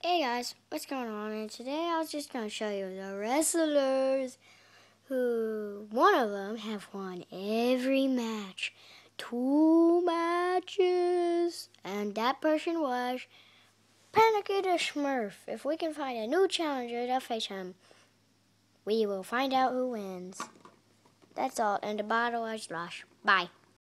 Hey guys, what's going on? And today I was just going to show you the wrestlers who, one of them have won every match. 2 matches. And that person was Panicky the Smurf. If we can find a new challenger to face him, we will find out who wins. That's all, and the bottle is lost. Bye.